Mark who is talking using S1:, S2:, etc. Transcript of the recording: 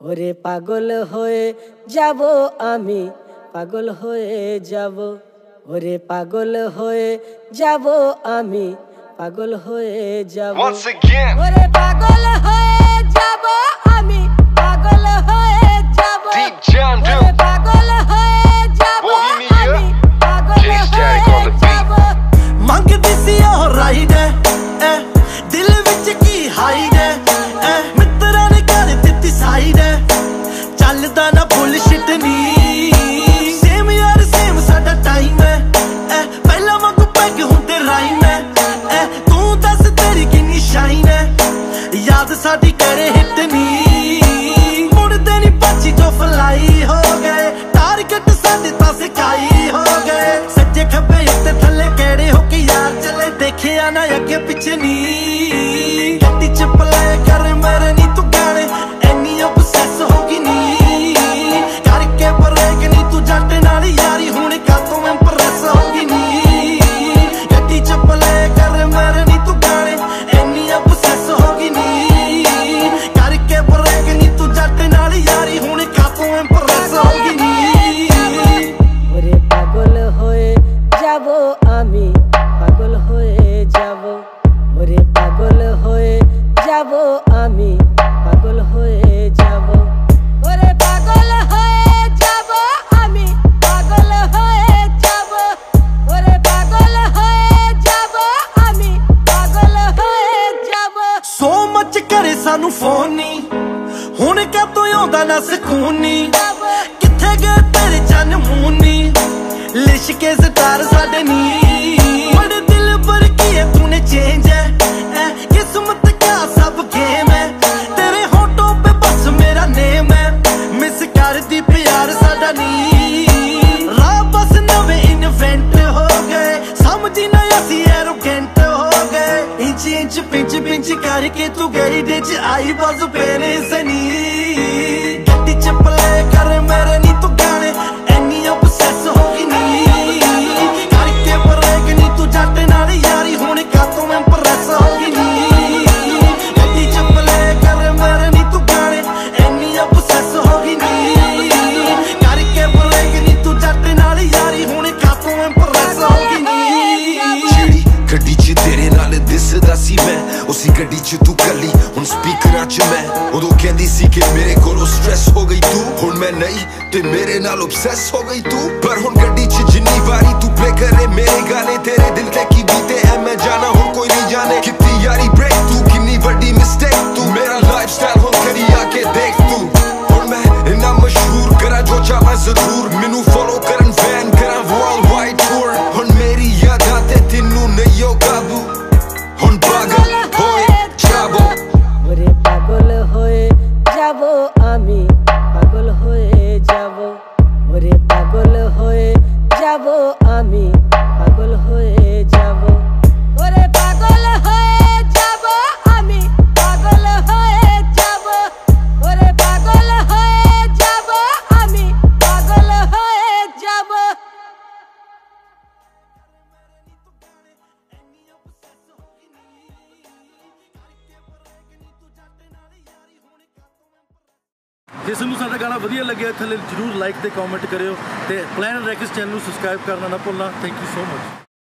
S1: ওরে পাগল হয়ে যাব আমি, পাগল হয়ে যাব। ওরে পাগল হয়ে যাব আমি, পাগল হয়ে যাব।
S2: Once again,
S1: ওরে পাগল হয়ে যাব আমি, পাগল হয়ে যাব।
S2: Deep John
S1: ওরে
S2: Duke,
S1: পাগল হয়ে যাব
S2: Bohemia,
S1: আমি, পাগল
S2: Jay Static on
S1: হয়ে
S2: the beat.
S1: যাব।
S3: ਮੰਗਦੀ ਸੀ ਉਹ ਰਾਈਡ ਐ ਦਿਲ ਵਿੱਚ ਕੀ ਹਾਈਡ ਐ ਮਿੱਤਰਾਂ ਨੇ ਕਰ ਦਿੱਤੀ ਸਾਈਡ ਚੱਲਦਾ ਨਾ ਬੁਲਸ਼ਿਟ ਨੀ ਸੇਮ ਯਾਰ ਸੇਮ ਸਾਡਾ ਟਾਈਮ ਐ ਪਹਿਲਾਂ ਵਾਂਗੂ ਪੈਗ ਹੁੰਦੇ ਰਾਈਮ ਐ ਤੂੰ ਦੱਸ ਤੇਰੀ ਕਿੰਨੀ ਸ਼ਾਈਨ ਐ ਯਾਦ ਸਾਡੀ ਕਰੇ ਹਿੱਟ ਨੀ ਮੁੜਦੇ ਨੀ ਪਾਚੀ ਜੋ ਫਲਾਈ ਹੋ ਗਏ ਟਾਰਗੇਟ ਸਾਡੇ ਤਾਂ ਸਿਕਾਈ ਹੋ ਗਏ ਸੱਜੇ ਖੱਬੇ ਉੱਤੇ ਥੱਲੇ ਕਿਹੜੇ ਹੋ ਕੇ ਯਾਰ ਚੱਲੇ ਦੇਖਿਆ ਨਾ ਅੱਗੇ ਪਿੱਛੇ ਨੀ ਗੱਡੀ ਚ ਪਲੇ ਕਰ ਮੇਰੇ ਨੀ ਤੂੰ ਗਾਣੇ ਐਨੀ obsess ਹੋ ਗਈ ਨੀ ਕਰਕੇ ਬਰੇਕ ਨੀ ਤੂੰ ਜੱਟ ਨਾਲ ਯਾਰੀ ਹੁਣ ਕਾਤੋਂ ਇੰਪ੍ਰੈਸ ਹੋ ਗਈ ਨੀ ਗੱਡੀ ਚ ਪਲੇ ਕਰ ਮੇਰੇ ਨੀ ਤੂੰ ਗਾਣੇ ਐਨੀ obsess ਹੋ ਗਈ ਨੀ ਕਰਕੇ ਬਰੇਕ ਨੀ ਤੂੰ ਜੱਟ ਨਾਲ ਯਾਰੀ ਹੁਣ ਕਾਤੋਂ ਇੰਪ੍ਰੈਸ ਹੋ ਗਈ ਨੀ
S1: ওরে পাগল হয়ে যাব আমি, পাগল হয়ে যাব। ওরে পাগল হয়ে যাব আমি, পাগল হয়ে যাব। ওরে পাগল হয়ে যাব আমি, পাগল হয়ে যাব। ওরে পাগল হয়ে যাব আমি, পাগল হয়ে যাব।
S3: ਸੋ ਮੱਚ ਕਰੇ ਸਾਨੂੰ ਫੋਨ ਨੀ ਹੁਣ ਕਾਤੋਂ ਆਉਂਦਾ ਨਾ ਸਕੂਨ ਨੀ ਕਿੱਥੇ ਗਏ ਤੇਰੇ ਚੰਨ ਮੂੰਹ ਨੀ ਲਿਸ਼ਕੇ ਸਟਾਰ ਸਾਡੇ ਨੀ ਬੜੇ ਦਿਲ ਭਰ ਕੀ ਤੂਨੇ ਚੇਂਜ ਹੈ ਕਿਸਮਤ ਕਿਆ ਸਭ ਗੇਮ ਹੈ ਤੇਰੇ ਹੋਂਠੋਂ ਪੇ ਬਸ ਮੇਰਾ ਨੇਮ ਹੈ ਮਿਸ ਕਰਦੀ ਪਿਆਰ ਸਾਡਾ ਨੀ ਰਾਹ ਬਸ ਨਵੇਂ ਇਨਵੈਂਟ ਹੋ ਗਏ ਸਮਝੀ ਨਾ ਅਸੀਂ ਐਰੋਗੈਂਟ ਹੋ ਗਏ ਇੰਚ ਇੰਚ ਪਿੰਚ ਪਿੰਚ ਕਰਕੇ ਤੂੰ ਗਈ ਦੇ ਚ ਆਈ ਬਸ ਪੇਰੇ ਸਨੀ ਗੱਡੀ ਚ ਪਲੇ ਕਰ ਮੇਰੇ ਨੀ ਤੂੰ ਗਾਣੇ ਐਨੀ obsess ਹੋ ਗਈ ਨੀ ਕਰਕੇ ਬਰੇਕ ਨੀ ਤੂੰ ਜੱਟ ਨਾਲ ਯਾਰੀ ਹੁਣ ਕਾਤੋਂ ਇੰਪ੍ਰੈਸ ਹੋ ਗਈ ਨੀ ਗੱਡੀ ਚ ਪਲੇ ਕਰ ਮੇਰੇ ਨੀ ਤੂੰ ਗਾਣੇ ਐਨੀ obsess ਹੋ ਗਈ ਨੀ ਕਰਕੇ ਬਰੇਕ ਨੀ ਤੂੰ ਜੱਟ ਨਾਲ ਯਾਰੀ ਹੁਣ ਕਾਤੋਂ ਇੰਪ੍ਰੈਸ ਹੋ ਗਈ ਨੀ
S4: ਜਿਹੜੀ ਗੱਡੀ 'ਚ ਤੇਰੇ ਨਾਲ ਦਿਸਦਾ ਸੀ ਮੈਂ ਉਸੇ ਗੱਡੀ 'ਚ ਤੂੰ ਕੱਲੀ ਹੁਣ ਸਪੀਕਰਾਂ 'ਚ ਮੈਂ ਉਦੋਂ ਕਹਿੰਦੀ ਸੀ ਕਿ ਮੇਰੇ ਕੋਲੋਂ ਸਟ੍ਰੈਸ ਹੋ ਗਈ ਤੂੰ ਹੁਣ ਮੈਂ ਨਹੀਂ ਤੇ ਮੇਰੇ ਨਾਲ obsess ਹੋ ਗਈ ਤੂੰ ਪਰ ਹੁਣ ਗੱਡੀ 'ਚ ਜਿੰਨੀ ਵਾਰੀ ਤੂੰ ਪਲੇ ਕਰੇ ਮੇਰੇ ਗਾਣੇ ਤੇਰੇ ਦਿਲ ਤੇ ਕੀ ਬੀਤੇ ਐ ਮੈਂ ਜਾਣਾ ਹੁਣ ਕੋਈ ਨਹੀਂ ਜਾਣੇ ਕਿੰਨੀ ਯਾਰੀ ਬ੍ਰੇਕ ਤੂੰ ਕਿੰਨੀ ਵੱਡੀ ਮਿਸਟੇਕ ਤੂੰ ਮੇਰਾ ਲਾਈਫਸਟਾਈਲ ਹੁਣ ਕਰੀ ਆ ਕੇ ਦੇਖ ਤੂੰ ਹੁਣ ਮੈਂ ਇੰਨਾ ਮਸ਼ਹੂਰ ਕਰਾਂ ਜੋ ਚਾਹਾਂ ਜ਼ਰੂਰ ਮੈਨੂੰ ਫੋਲੋ ਕਰਨ ਫੈਨ ਕਰਾਂ ਵਰਲਡ ਵਾਈਡ ਟੂਰ ਹੁਣ ਮੇਰੀ ਯਾਦਾਂ ਤੇ ਤੈਨੂੰ ਨਹੀਂ ਓ ਕਾਬੂ ਹੁਣ ਪਾਗਲ ਹੋਏ ਜਾਵੋ
S1: ওরে পাগল হয়ে যাব আমি, পাগল হয়ে যাব। ওরে পাগল হয়ে যাব আমি, পাগল হয়ে যাব। ওরে পাগল হয়ে যাব আমি, পাগল হয়ে যাব। ওরে পাগল হয়ে যাব আমি, পাগল হয়ে যাব।
S5: ਜੇ ਤੁਹਾਨੂੰ ਸਾਡਾ ਗਾਣਾ ਵਧੀਆ ਲੱਗਿਆ ਥੱਲੇ ਜਰੂਰ ਲਾਈਕ ਤੇ ਕਮੈਂਟ ਕਰਿਓ ਤੇ ਪਲੈਨਰ ਰੈਕਸ ਚੈਨਲ ਨੂੰ ਸਬਸਕ੍ਰਾਈਬ ਕਰਨਾ ਨਾ ਭੁੱਲਣਾ। Thank you so much.